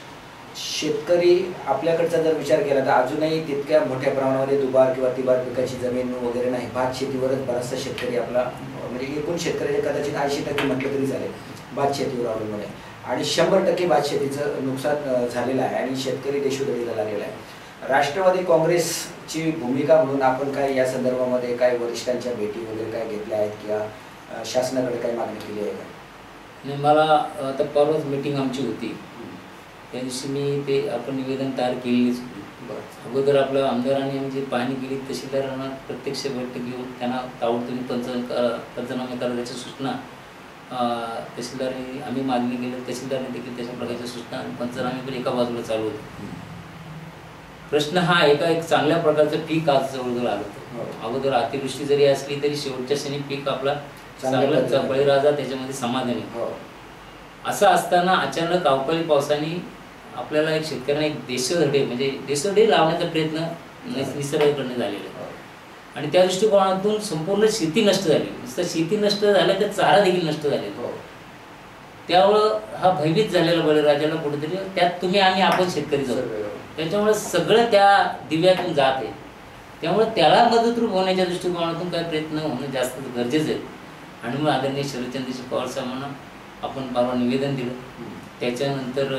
शेतकरी आपल्याकडचा जर विचार केला तर अजूनही तितक्या मोठ्या प्रमाणामध्ये दुबार किंवा तिबार पिकाची जमीन वगैरे नाही. भात शेतीवरच बराचसा शेतकरी आपला म्हणजे एकूण शेतकऱ्याचे कदाचित 80% म्हटलं तरी झाले भात शेतीवर अवलंबून आहे आणि 100% भात शेतीचं नुकसान झालेलं आहे आणि शेतकरी देशोधडीला लागलेला आहे. राष्ट्रवादी काँग्रेसची भूमिका म्हणून आपण काय या संदर्भामध्ये काय वरिष्ठांच्या भेटी वगैरे काय घेतल्या आहेत किंवा शासनाकडे काय मागणी केली आहे का? नाही, मला आता परवाच मीटिंग आमची होती, त्या दिवशी मी ते आपण निवेदन तयार केलेलीच होती. अगोदर आपल्या आमदारांनी म्हणजे पाहणी केली, तहसीलदारांना प्रत्यक्ष बैठक घेऊन त्यांना ताबडतोब पंचनामे करायच्या सूचना तहसीलदारांनी आम्ही मागणी केली, तहसीलदारांनी देखील तशा प्रकारच्या सूचना आणि पंचनामे पण एका बाजूला चालू होते. प्रश्न हा एक चांगल्या प्रकारचं पीक आज जवळजवळ आलं होतं. अगोदर अतिवृष्टी जरी असली तरी शेवटच्या क्षणी पीक आपला चांगला बळीराजा त्याच्यामध्ये समाधानी. असं असताना अचानक अवकाळी पावसाने आपल्याला एक शेतकऱ्यांना एक देशोधडी लावण्याचा प्रयत्न निसर्गाकडनं झालेला आहे आणि त्या दृष्टिकोनातून संपूर्ण शेती नष्ट झाली. नुसतं शेती नष्ट झाल्या तर चारा देखील नष्ट झालेला. त्यामुळं हा भयभीत झालेला बळीराजाला कुठेतरी त्यात तुम्ही आणि आपण शेतकरी जाऊ, त्याच्यामुळे सगळं त्या दिव्यातून जात आहे. त्यामुळे त्याला मदतरूप होण्याच्या दृष्टिकोनातून काही प्रयत्न होणं जास्त गरजेचं आहे आणि मग आदरणीय शरदचंद्रजी पवार साहेबांना आपण परवा निवेदन दिलं. त्याच्यानंतर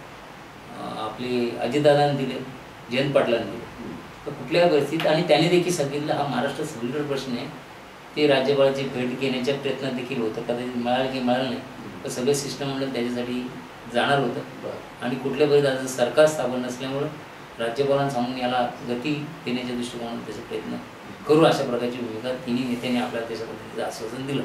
आपले अजितदादांनी दिले, जयंत पाटलांनी दिले. तर कुठल्या परिस्थितीत आणि त्याने देखील सांगितलं हा महाराष्ट्रात सगळीकडे प्रश्न आहे, ते राज्यपालाची भेट घेण्याच्या प्रयत्नात देखील होतं. कदाचित मिळालं की मिळालं नाही, तर सगळं शिष्टमंडळ त्याच्यासाठी जाणार होतं आणि कुठल्या परिस्थितीत सरकार स्थापन नसल्यामुळं राज्यपालांना सांगून याला गती देण्याच्या दृष्टिकोनातून त्याचा प्रयत्न करू, अशा प्रकारची भूमिका तिन्ही नेत्यांनी आपल्याला त्याच्या पद्धतीचं आश्वासन दिलं.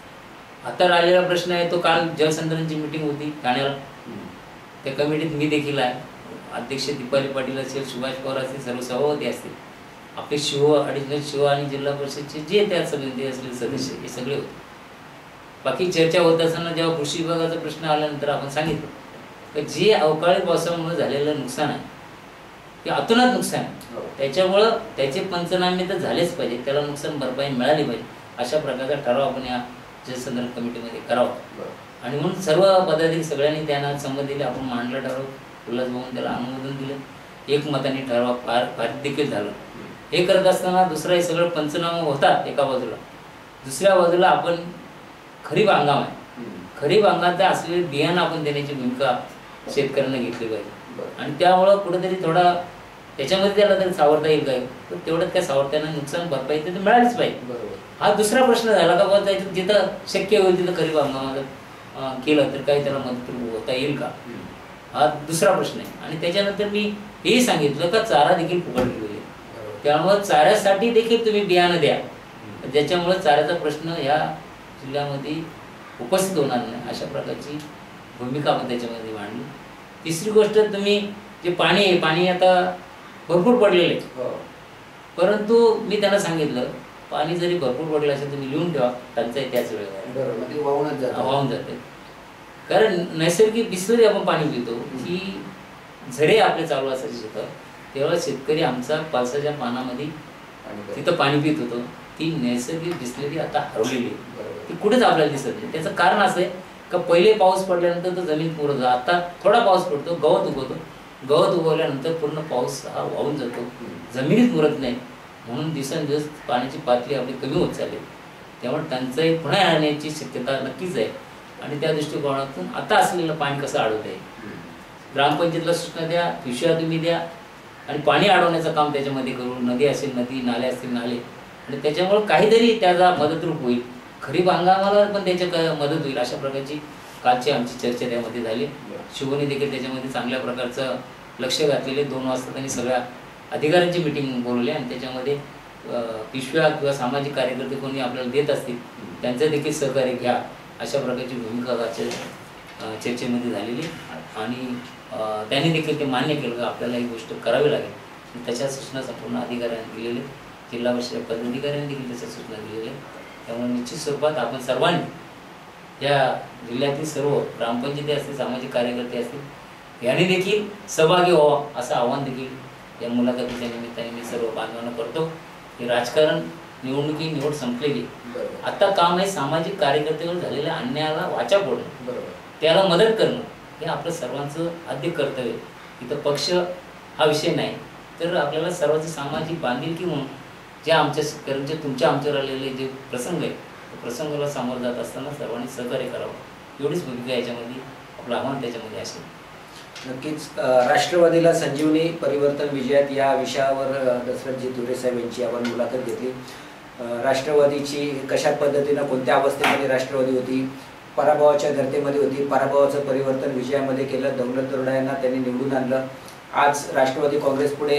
आता राहिलेला प्रश्न आहे तो काल जलसंधारणची मीटिंग होती ठाण्याला, त्या कमिटीत मी देखील आहे, अध्यक्ष दीपाली पाटील असेल, सुभाष पवार असतील, सर्व सभापती असतील, आपले ॲडिशनल शिव आणि जिल्हा परिषदचे जे त्या समिती असलेले सदस्य हे सगळे होते. बाकी चर्चा होत असताना जेव्हा कृषी विभागाचा प्रश्न आल्यानंतर आपण सांगितलं की जे अवकाळी पावसामुळे झालेलं नुकसान आहे ते अतोनात नुकसान आहे, त्याच्यामुळं त्याचे पंचनामे तर झालेच पाहिजे, त्याला नुकसान भरपाई मिळाली पाहिजे, अशा प्रकारचा ठराव आपण या जलसंधारण कमिटीमध्ये करावा. आणि म्हणून सर्व पदाधिकारी सगळ्यांनी त्यांना संमत दिले, आपण मांडला ठराव, उल्हास बघून त्याला अनुमोदन दिलं, एकमताने ठराव पारित देखील झालं. हे करत असताना दुसरा हे सगळं पंचनामे होतात एका बाजूला, दुसऱ्या बाजूला आपण खरीप हंगाम आहे, खरीप हंगामात असलेले बियाणं आपण देण्याची भूमिका शेतकऱ्यांना घेतली पाहिजे आणि त्यामुळं कुठेतरी थोडा त्याच्यामध्ये त्याला तरी सावरता येईल काय, तर तेवढंच काय सावरताना नुकसान भरपाई तर मिळालीच पाहिजे. हा दुसरा प्रश्न झाला का बाबा जायचं जिथं शक्य होईल तिथं खरीप हंगामात केलं तर काही त्याला मदत होता येईल का, हा दुसरा प्रश्न आहे. आणि त्याच्यानंतर मी हे सांगितलं का चारा देखील फुकट दिलेला, त्यामुळं चाऱ्यासाठी देखील तुम्ही बियाणं द्या, ज्याच्यामुळे चाऱ्याचा प्रश्न ह्या जिल्ह्यामध्ये उपस्थित होणार नाही, अशा प्रकारची भूमिका आपण त्याच्यामध्ये मांडली. तिसरी गोष्ट, तुम्ही जे पाणी आहे, पाणी आता भरपूर पडलेलं आहे, परंतु मी त्यांना सांगितलं पाणी जरी भरपूर पडलं असेल तुम्ही लिहून ठेवा, टंचाई त्याच वेळेला वाहून जाते. कारण नैसर्गिक बिसलरी आपण पाणी पितो, ही झरे आपले चालू असायचे शेतात, तेव्हा शेतकरी आमचा पावसाच्या पाण्यामध्ये तिथं पाणी पित होतो, ती नैसर्गिक बिसलरी आता हरवलेली आहे, ती कुठेच आपल्याला दिसत नाही. त्याचं कारण असं आहे का पहिले पाऊस पडल्यानंतर तर जमीन पुरत जातो, आता थोडा पाऊस पडतो, गवत उगवतो, गवत उगवल्यानंतर पूर्ण पाऊस हा वाहून जातो, जमिनीत मुरत नाही, म्हणून दिवसेंदिवस पाण्याची पातळी आपली कमी होत चालली. त्यामुळे टंचाई पुन्हा येण्याची शक्यता नक्कीच आहे आणि त्या दृष्टिकोनातून आता असलेलं पाणी कसं अडवता येईल, ग्रामपंचायतीला सूचना द्या, पिशव्या तुम्ही द्या आणि पाणी अडवण्याचं काम त्याच्यामध्ये करू, नदी असेल नदी, नाले असतील नाले, आणि त्याच्यामुळे काहीतरी त्याचा मदतरूप होईल, खरीप हंगामाला पण त्याच्या मदत होईल. अशा प्रकारची कालची आमची चर्चा त्यामध्ये झाली. शिवोनी देखील त्याच्यामध्ये चांगल्या प्रकारचं लक्ष घातलेले. 2 वाजता त्यांनी सगळ्या अधिकाऱ्यांची मिटिंग बोलवली आणि त्याच्यामध्ये पिशव्या किंवा सामाजिक कार्यकर्ते कोणी आपल्याला देत असतील त्यांचं देखील सहकार्य घ्या अशा प्रकारची भूमिका चर्चेमध्ये झालेली आणि त्यांनी देखील ते मान्य केलं की आपल्याला ही गोष्ट करावी लागेल. त्याच्या सूचना संपूर्ण अधिकाऱ्यांनी दिलेले, जिल्हा परिषद पदाधिकाऱ्यांनी देखील त्याच्या सूचना दिलेल्या. त्यामुळे निश्चित स्वरूपात आपण सर्वांनी या जिल्ह्यातील सर्व ग्रामपंचायती असतील, सामाजिक कार्यकर्ते असतील यांनी देखील सहभागी व्हावा असं आवाहन देखील या मुलाखतीच्या निमित्ताने मी सर्व बांधवांना करतो. हे राजकारण निवड संपलेली, आता काम आहे सामाजिक कार्यकर्त्यावर झालेल्या अन्यायाला वाचा फोडणं, त्याला मदत करणं हे आपलं सर्वांचं आद्य कर्तव्य. इथं पक्ष हा विषय नाही, तर आपल्याला सर्वांची सामाजिक बांधिलकी म्हणून ज्या आमच्या शेतकऱ्यांचे तुमच्या आमच्यावर आलेले जे प्रसंग आहे त्या प्रसंगाला सामोरं जात असताना सर्वांनी सहकार्य करावं एवढीच भूमिका याच्यामध्ये आपलं आव्हान त्याच्यामध्ये असेल. नक्कीच राष्ट्रवादीला संजीवनी परिवर्तन विजयात या विषयावर दशरथजी दुरे साहेब यांची आपण मुलाखत घेतली. राष्ट्रवादीची कशा पद्धतीनं कोणत्या अवस्थेमध्ये राष्ट्रवादी होती, पराभवाच्या धर्तेमध्ये होती, पराभवाचं परिवर्तन विजयामध्ये केलं, दौलत तरोडा यांना त्यांनी निवडून आणलं. आज राष्ट्रवादी काँग्रेस पुढे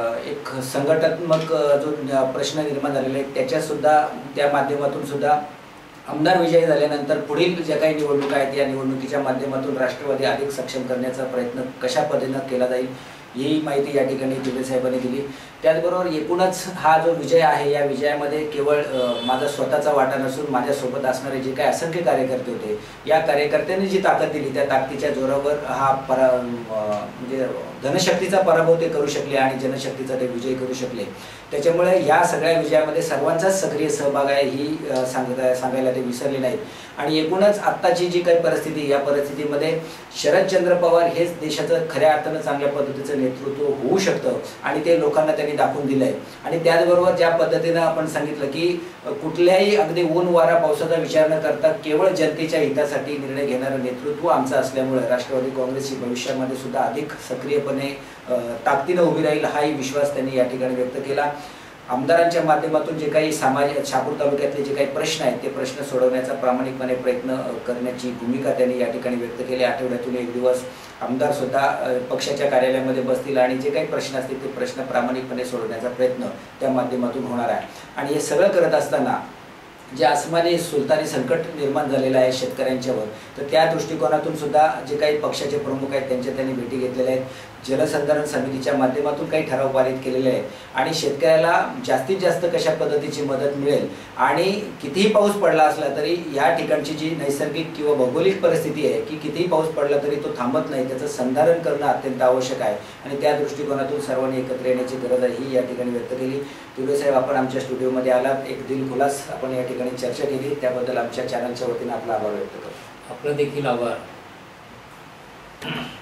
एक संघटनात्मक जो प्रश्न निर्माण झालेले आहेत त्या माध्यमातून सुद्धा आमदार विजयी झाल्यानंतर पुढील ज्या काही निवडणुका आहेत या निवडणुकीच्या माध्यमातून राष्ट्रवादी अधिक सक्षम करण्याचा प्रयत्न कशा पद्धतीनं केला जाईल ही माहिती या ठिकाणी दुरे साहेबांनी दिली. त्याचबरोबर एकूणच हा जो विजय आहे या विजयामध्ये केवळ माझा स्वतःचा वाटा नसून माझ्यासोबत असणारे जे काही असंख्य कार्यकर्ते होते या कार्यकर्त्यांनी जी ताकद दिली त्या ताकदीच्या जोरावर हा म्हणजे धनशक्तीचा पराभव ते करू शकले आणि जनशक्तीचा ते विजय करू शकले. त्याच्यामुळे या सगळ्या विजयामध्ये सर्वांचाच सक्रिय सहभाग आहे ही सांगायला ते विसरले नाहीत. आणि एकूणच आत्ताची जी काही परिस्थिती या परिस्थितीमध्ये शरदचंद्र पवार हेच देशाचं खऱ्या अर्थानं चांगल्या पद्धतीचं नेतृत्व होऊ शकतं आणि ते लोकांना त्यांनी दाखवून दिलं आहे. आणि त्याचबरोबर ज्या पद्धतीनं आपण सांगितलं की कुठल्याही अगदी ऊन वारा पावसाचा विचार न करता केवळ जनतेच्या हितासाठी निर्णय घेणारं नेतृत्व आमचं असल्यामुळे राष्ट्रवादी काँग्रेस ही भविष्यामध्ये सुद्धा अधिक सक्रियपणे ताकदीनं उभी राहील हाही विश्वास त्यांनी या ठिकाणी व्यक्त केला. आमदारांच्या माध्यमातून जे काही शहापूर तालुक्यातले जे काही प्रश्न आहेत ते प्रश्न सोडवण्याचा प्रामाणिकपणे प्रयत्न करण्याची भूमिका त्यांनी या ठिकाणी व्यक्त केली. आठवड्यातून 1 दिवस आमदार स्वतः पक्षाच्या कार्यालयामध्ये बसतील आणि जे काही प्रश्न असतील ते प्रश्न प्रामाणिकपणे सोडवण्याचा प्रयत्न त्या माध्यमातून होणार आहे. आणि हे सगळं करत असताना जे आसमानी सुलतानी संकट निर्माण झालेलं आहे शेतकऱ्यांच्यावर, तर त्या दृष्टिकोनातून सुद्धा जे काही पक्षाचे प्रमुख आहेत त्यांच्या त्यांनी भेटी घेतलेल्या आहेत. जलसंधारण समितीच्या माध्यमातून काही ठराव पारित केलेले आहेत आणि शेतकऱ्याला जास्तीत जास्त कशा पद्धतीची मदत मिळेल आणि कितीही पाऊस पडला असला तरी या ठिकाणची जी नैसर्गिक किंवा भौगोलिक परिस्थिती आहे की कितीही पाऊस पडला तरी तो थांबत नाही, त्याचं संधारण करणं अत्यंत आवश्यक आहे आणि त्या दृष्टिकोनातून सर्वांनी एकत्र येण्याची गरज आहे ही या ठिकाणी व्यक्त केली. दुरे साहेब, आपण आमच्या स्टुडिओमध्ये आलात, एक दिलखुलास आपण या ठिकाणी चर्चा केली, त्याबद्दल आमच्या चॅनलच्या वतीने आपला आभार व्यक्त करतो. आपलं देखील आभार.